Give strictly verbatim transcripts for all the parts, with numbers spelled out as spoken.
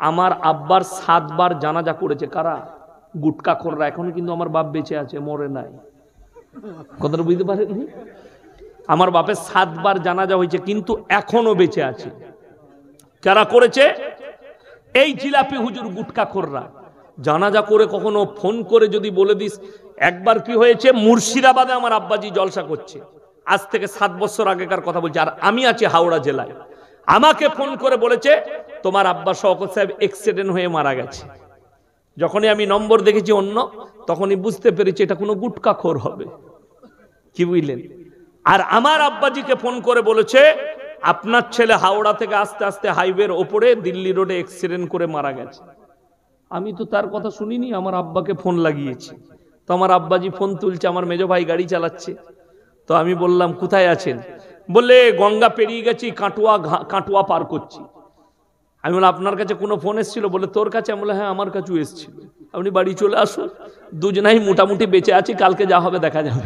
আমার আব্বার সাতবার জানাজা করেছে কারা? গুটকাখোররা। এখনো কিন্তু আমার বাপ বেঁচে আছে, মরে নাই। কথাটা বুঝতে পারেননি? আমার বাপের সাতবার জানাজা হয়েছে, কিন্তু এখনো বেঁচে আছে। কারা করেছে? এই জিলাপি হুজুর গুটকাখোররা। জানাজা করে কখনো ফোন করে যদি বলে দিস, একবার কি হয়েছে, মুর্শিদাবাদে আমার আব্বাজি জলসা করছে, আজ থেকে সাত বছর আগেকার কথা বলছে, আর আমি আছি হাওড়া জেলায়। আমাকে ফোন করে বলেছে তোমার আব্বা শওকত সাহেব অ্যাক্সিডেন্ট হয়ে মারা গেছে। যখনই আমি নম্বর দেখেছি অন্য, তখনই বুঝতে পেরেছি এটা কোনো গুটকাখোর হবে। কি বুঝলেন? আর আমার আব্বাজিকে ফোন করে বলেছে আপনার ছেলে হাওড়া থেকে আস্তে আস্তে হাইওয়ের ওপরে দিল্লি রোডে অ্যাক্সিডেন্ট করে মারা গেছে। আমি তো তার কথা শুনিনি, আমার আব্বাকে ফোন লাগিয়েছি। তো আমার আব্বাজি ফোন তুলছে, আমার মেজো ভাই গাড়ি চালাচ্ছে। তো আমি বললাম কোথায় আছেন? বললে গঙ্গা পেরিয়ে গেছি, কাটুয়া কাটুয়া পার করছি। আমি বললাম আপনার কাছে কোনো ফোন এসেছিল? বলে তোর কাছে? আমি বললাম হ্যাঁ আমার কাছেও এসেছিল। আপনি বাড়ি চলে আসুন, দুজনাই মোটামুটি বেঁচে আছি, কালকে যা হবে দেখা যাবে।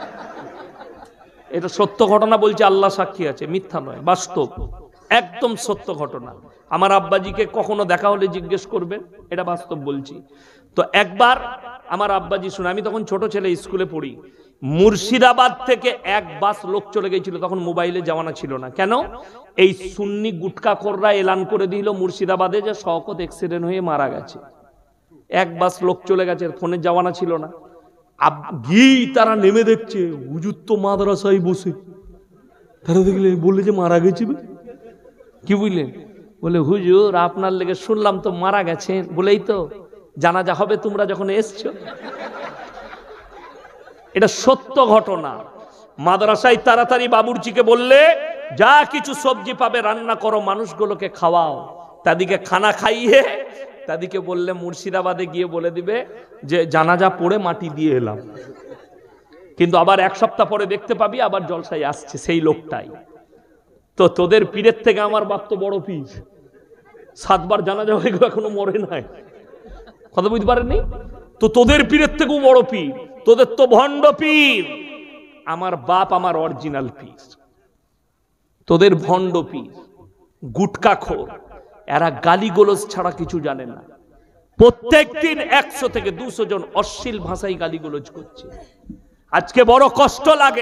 এটা সত্য ঘটনা বলছে, আল্লাহ সাক্ষী আছে, মিথ্যা নয়, বাস্তব, একদম সত্য ঘটনা। আমার আব্বাজিকে কখনো দেখা হলে জিজ্ঞেস করবেন, এটা বাস্তব বলছি। তো একবার আমার আব্বাজি শুনে, আমি তখন ছোট ছেলে, স্কুলে পড়ি, মুর্শিদাবাদ থেকে এক বাস লোক চলে গেছিল। তখন মোবাইলে জামানা ছিল না। কেন? এই সুন্নি গুটকাখোররা এলান করে দিল মুর্শিদাবাদে যে শওকত অ্যাক্সিডেন্ট হয়ে মারা গেছে। এক বাস লোক চলে গেছে, ফোনের জামানা ছিল না। গিয়ে তারা নেমে দেখছে হুজুর তো মাদ্রাসায় বসে। তারা দেখলে বললে যে মারা গেছে। কি বুঝলেন? বলে হুজুর আপনার লেগে শুনলাম তো মারা গেছেন। বলেই তো জানাজা হবে তোমরা যখন এসছো। এটা সত্য ঘটনা। মাদ্রাসায় তাড়াতাড়ি বাবুর্চিকে বললে যা কিছু সবজি পাবে রান্না করো, মানুষগুলোকে খাওয়াও। তাদেরকে খানা খাইয়ে তাদেরকে বললে মুর্শিদাবাদে গিয়ে বলে দিবে যে জানাজা পড়ে মাটি দিয়ে এলাম। কিন্তু আবার এক সপ্তাহ পরে দেখতে পাবি আবার জলসায় আসছে সেই লোকটাই। তো তোদের পীরের থেকে আমার বাপ তো বড় পীর, সাতবার জানাজা হয়ে গেল এখনো মরে নাই। কথা বুঝতে পারেননি? তো তোদের পীরের থেকেও বড় পীর, তোদের তো ভণ্ড পীর। আমার বাপ আমার অরিজিনাল পীর, তোদের ভণ্ড পীর গুটকাখোর। এরা গালিগোলজ ছাড়া কিছু জানে না। প্রত্যেক দিন একশো থেকে দুশো জন অশ্লীল ভাষায় গালিগোলজ করছে। আজকে বড় কষ্ট লাগে,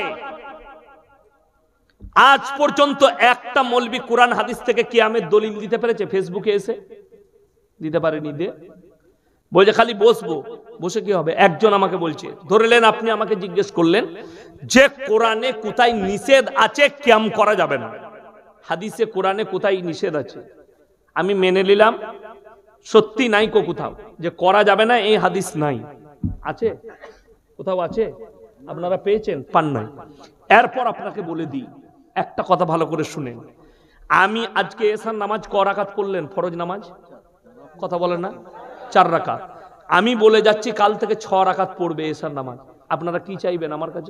আজ পর্যন্ত একটা মৌলবি কোরআন হাদিস থেকে কিয়ামের দলিল দিতে পেরেছে? ফেসবুকে এসে দিতে পারেনি। দে বলছে খালি বসবো, বসে কি হবে? একজন আমাকে বলছে, ধরলেন আপনি আমাকে জিজ্ঞেস করলেন যে কোরআনে কোথায় নিষেধ আছে কিয়াম করা যাবে না, হাদিসে কোরআনে কোথায় নিষেধ আছে? আমি মেনে নিলাম সত্যি নাই কো কোথাও যে করা যাবে না, এই হাদিস নাই। আছে? কোথাও আছে? আপনারা পেয়েছেন? পান নাই। এরপর আপনাকে বলে দিই একটা কথা ভালো করে শুনেন। আমি আজকে এসার নামাজ ক রাকাত পড়লেন? ফরজ নামাজ কথা বলে না, চার রাকাত। আমি বলে যাচ্ছি কাল থেকে ছ রাকাত পড়বে এসার নামাজ। আপনারা কি চাইবেন আমার কাছে?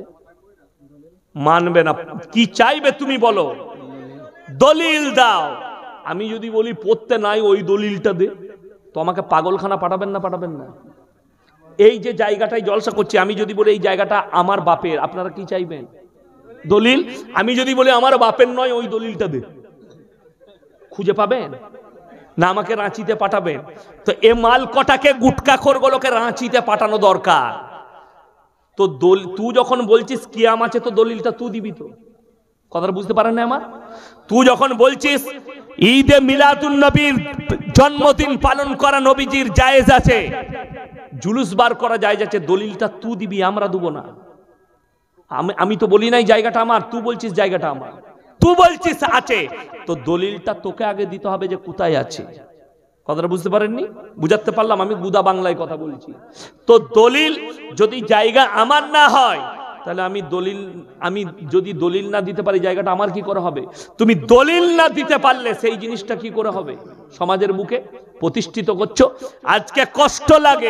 মানবে না। কি চাইবে তুমি বলো, দলিল দাও। আমি যদি বলি পড়তে নাই, ওই দলিলটা দে, তো আমাকে পাগলখানা পাঠাবেন না? পাঠাবেন না? এই যে জায়গাটায় জলসা করছি, আমি যদি বলি এই জায়গাটা আমার বাপের, আপনারা কি চাইবেন? দলিল। আমি যদি বলি আমার বাপের নয়, ওই দলিলটা দে, খুঁজে পাবেন না? আমাকে রাঁচিতে পাঠাবেন। তো এ মাল কটাকে গুটকাখোরগুলোকে রাঁচিতে পাঠানো দরকার। তো তুই যখন বলছিস কিয়াম আছে, তো দলিলটা তুই দিবি। তো কথাটা বুঝতে পারেন না আমার? তুই যখন বলছিস ঈদে মিলাদুন নবীর জন্মদিন পালন করা নবীজির জায়েজ আছে, জুলুস বার করা জায়েজ আছে, দলিলটা তুই দিবি, আমরা দেব না। আমি আমি তো বলি নাই জায়গাটা আমার, তুই বলছিস জায়গাটা আমার, তুই বলছিস আছে, তো দলিলটা তোকে আগে দিতে হবে যে কোথায় আছে। কথাটা বুঝতে পারেননি? বুঝাতে পারলাম? আমি গুদা বাংলায় কথা বলছি। তো দলিল যদি জায়গা আমার না হয়, তাহলে আমি দলিল আমি যদি দলিল না দিতে পারি, জায়গাটা আমার কি করে হবে? তুমি দলিল না দিতে পারলে সেই জিনিসটা কি করে হবে? সমাজের বুকে প্রতিষ্ঠিত করছো। আজকে কষ্ট লাগে।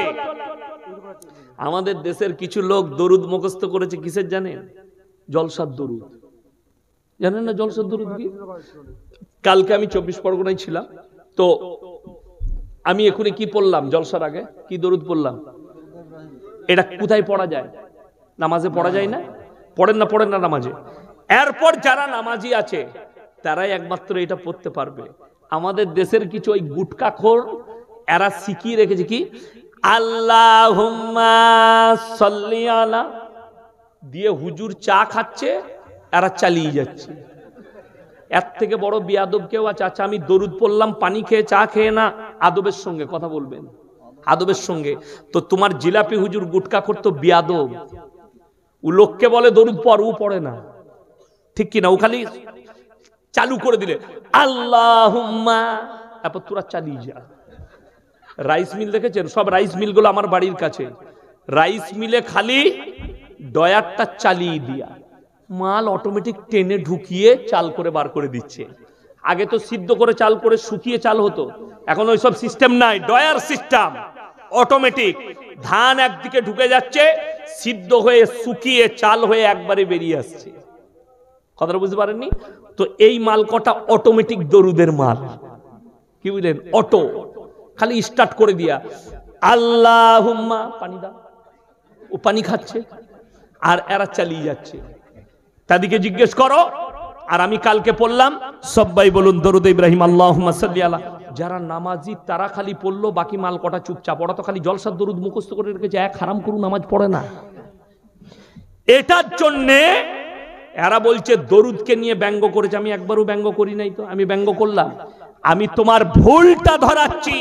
আমাদের দেশের কিছু লোক দরুদ মুখস্থ করেছে, কিসের জানেন? জলসার দরুদ। জানেন না জলসার দরুদ কি? কালকে আমি চব্বিশ পরগনায় ছিলাম, তো আমি এখনই কি পড়লাম জলসার আগে? কি দরুদ পড়লাম? এটা কোথায় পড়া যায়? নামাজে পড়া যায় না? পড়েন না? পড়েন না নামাজে? এরপর যারা নামাজি আছে তারাই একমাত্র এটা পড়তে পারবে। আমাদের দেশের কিছু ওই গুটকাখোর এরা শিখিয়ে রেখেছে কি আল্লাহুম্মা সাল্লি আলা দিয়ে হুজুর চা খাচ্ছে, এরা চালিয়ে যাচ্ছে। এর থেকে বড় বেয়াদব কেউ আছে? আচ্ছা আমি দরুদ পড়লাম পানি খেয়ে চা খেয়ে না, আদবের সঙ্গে কথা বলবেন, আদবের সঙ্গে। তো তোমার জিলাপি হুজুর গুটকা করতো বেয়াদব, ও লোককে বলে দরুদ পড়, ও পড়ে না, ঠিক কিনা? ও খালি চালু করে দিলে আল্লাহুম্মা, তারপর তোরা চালিয়ে যা। রাইস মিল দেখেছেন? সব রাইস মিল গুলো আমার বাড়ির কাছে। রাইস মিলে খালি ডয়ারটা চালিয়ে দিয়া মাল অটোমেটিক টেনে ঢুকিয়ে চাল করে বার করে দিচ্ছে। আগে তো সিদ্ধ করে চাল করে শুকিয়ে চাল হতো, এখন ওই সব সিস্টেম নাই, ডয়ার সিস্টেম অটোমেটিক। ধান একদিকে ঢুকে যাচ্ছে, সিদ্ধ হয়ে শুকিয়ে চাল হয়ে একবারে বেরিয়ে আসছে। কথাটা বুঝতে পারেননি তো? এই মাল কটা অটোমেটিক দরুদের মাল, কি বুঝলেন? অটো, খালি স্টার্ট করে দিয়া আল্লাহুম্মা পানি দাও, ও পানি খাচ্ছে আর এরা চালিয়ে যাচ্ছে। তাদেরকে জিজ্ঞেস করো। আর আমি কালকে পড়লাম, সবাই বলুন দরুদ ইব্রাহিম আল্লাহুম্মা সাল্লি আলা। যারা নামাজি তারা খালি পড়লো, বাকি মাল কটা চুপচাপ। ওরা তো খালি জলসার দরুদ মুখস্থ করে রেখেছে, এক হারাম করু নামাজ পড়ে না। এটার জন্যে এরা বলছে দরুদকে নিয়ে ব্যঙ্গ করেছে। আমি একবারও ব্যঙ্গ করি নাই তো, আমি ব্যঙ্গ করলাম? আমি তোমার ভুলটা ধরাচ্ছি,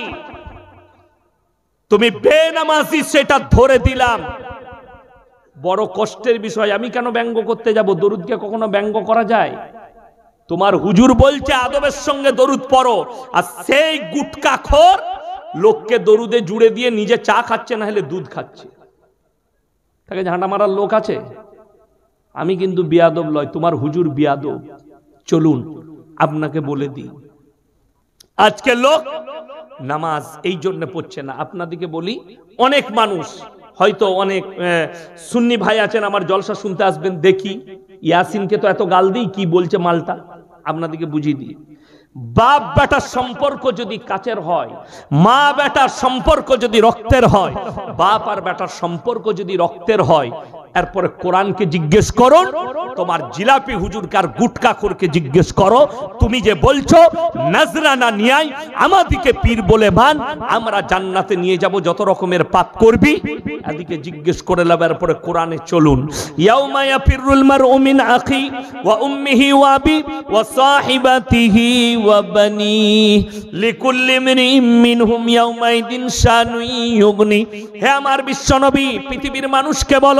তুমি বেনামাজি সেটা ধরে দিলাম। বড় কষ্টের বিষয়। আমি কেন ব্যঙ্গ করতে যাব? দরুদকে কখনো ব্যঙ্গ করা যায়? তোমার হুজুর বলছে আদবের সঙ্গে দরুদ পড়ো, আর সেই গুটকাখোর লোককে দরুদে জুড়ে দিয়ে নিজে চা খাচ্ছে, না হলে দুধ খাচ্ছে। তাকে ঝাঁটা মারার লোক আছে? আমি কিন্তু বিয়াদব লয়, তোমার হুজুর বিয়াদব। চলুন আপনাকে বলে দিই, আজকে লোক নামাজ এই জন্য পড়ছে না। আপনাদেরকে বলি, অনেক মানুষ হয়তো অনেক সুন্নি ভাই আছেন, আমার জলসা শুনতে আসবেন, দেখি ইয়াসিনকে তো এত গাল দিই, কি বলছে মালটা আপনাদেরকে বুঝিয়ে দিই। বাপ বেটার সম্পর্ক যদি কাছের হয়, মা বেটার সম্পর্ক যদি রক্তের হয়, বাপ আর বেটার সম্পর্ক যদি রক্তের হয়, এরপরে কোরআনকে জিজ্ঞেস করো, তোমার জিলাপি হুজুরকার গুটকাখোরকে জিজ্ঞেস করো, তুমি যে বলছো নজরানা নিয়াই আমাদিকে পীর বলে মান, আমরা জান্নাতে নিয়ে যাব, যত রকমের পাপ করবি, এদিকে জিজ্ঞেস করে লাভ। এরপরে কোরআনে চলুন, ইয়াউমা ইয়াফিরুল মারউ মিন আখি ওয়া উম্মিহি ওয়া আবি ওয়া সাহিবাতিহি ওয়া বানি লিকুল্লি ইমরিইম মিনহুম ইয়াউমাইদিন শানু ইউগনি। হে আমার বিশ্বনবী, পৃথিবীর মানুষকে বলো,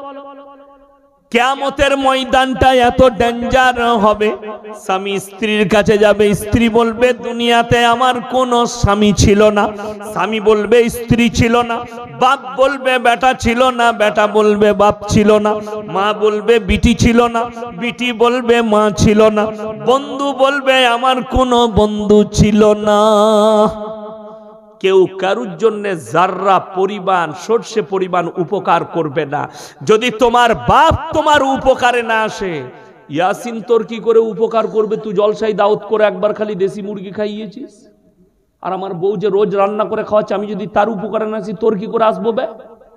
কিয়ামতের ময়দানটা এত ডেঞ্জার হবে, স্বামী স্ত্রীর কাছে যাবে, স্ত্রী বলবে দুনিয়াতে আমার কোনো স্বামী ছিল না, স্বামী বলবে স্ত্রী ছিল না, বাপ বলবে বেটা ছিল না, বেটা বলবে বাপ ছিল না, মা বলবে বিটি ছিল না, বিটি বলবে মা ছিল না, বন্ধু বলবে আমার কোনো বন্ধু ছিল না। কেউ কারুর জন্য জাররা পরিমাণ সর্ষে পরিমাণ উপকার করবে না। যদি তোমার বাপ তোমার উপকারে না আসে, ইয়াসিন তোর কি করে উপকার করবে? তুই জলসাই দাওয়াত করে একবার খালি দেশি মুরগি খাইয়েছিস, আর আমার বউ যে রোজ রান্না করে খাওয়াচ্ছে, আমি যদি তার উপকারে না আসি, তোর কি করে আসবো বে?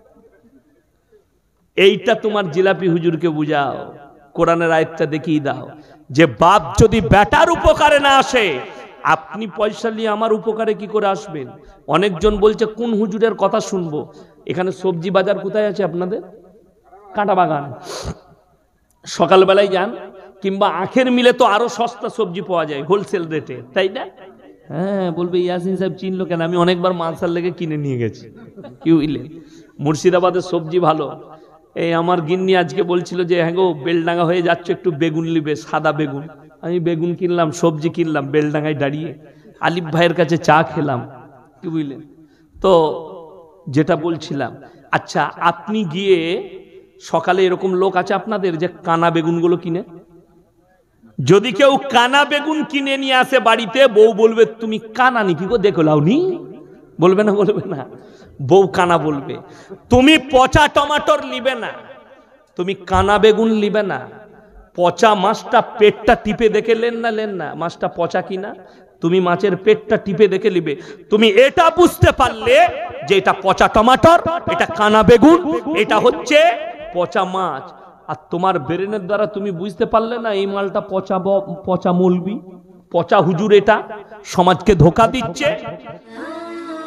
এইটা তোমার জিলাপি হুজুরকে বুঝাও, কোরআনের আয়াতটা দেখিয়ে দাও, যে বাপ যদি বেটার উপকারে না আসে, আপনি পয়সা নিয়ে আমার উপকারে কি করে আসবেন? অনেকজন বলছে কোন হুজুরের কথা শুনবো? এখানে সবজি বাজার কোথায় আছে আপনাদের? কাঁটা বাগান। সকালবেলায় যান, কিংবা আখের মিলে তো আরো সস্তা সবজি পাওয়া যায় হোলসেল রেটে, তাই না? হ্যাঁ, বলবে ইয়াসিন সাহেব চিনলো কেন? আমি অনেকবার মালসার লেগে কিনে নিয়ে গেছি। কি বুঝলেন? মুর্শিদাবাদের সবজি ভালো। এই আমার গিন্নি আজকে বলছিল যে হ্যাঁ গো, বেলডাঙ্গা হয়ে যাচ্ছে, একটু বেগুন নিবে, সাদা বেগুন। আমি বেগুন কিনলাম, সবজি কিনলাম, বেলডাঙ্গায় দাঁড়িয়ে আলিফ ভাইয়ের কাছে চা খেলাম। কি বুঝলেন? তো যেটা বলছিলাম, আচ্ছা আপনি গিয়ে সকালে এরকম লোক আছে আপনাদের যে কানা বেগুনগুলো কিনে, যদি কেউ কানা বেগুন কিনে নিয়ে আসে বাড়িতে, বউ বলবে তুমি কানা নাকি গো, দেখো লাউনি, বলবে না? বলবে না? বউ কানা বলবে। তুমি পচা টমাটোর নিবে না, তুমি কানা বেগুন নিবে না। পচা মাছটা পেটটা টিপে দেখে লেন না, লেন না মাছটা পচা কিনা, তুমি মাছের পেটটা টিপে দেখে নিবে। তুমি এটা বুঝতে পারলে যে এটা পচা টমাটোর, এটা কানা বেগুন, এটা হচ্ছে পচা মাছ। আর তোমার ব্রেনের দ্বারা তুমি বুঝতে পারলে না এই মালটা পচা, পচা মৌলবি, পচা হুজুর, এটা সমাজকে ধোঁকা দিচ্ছে।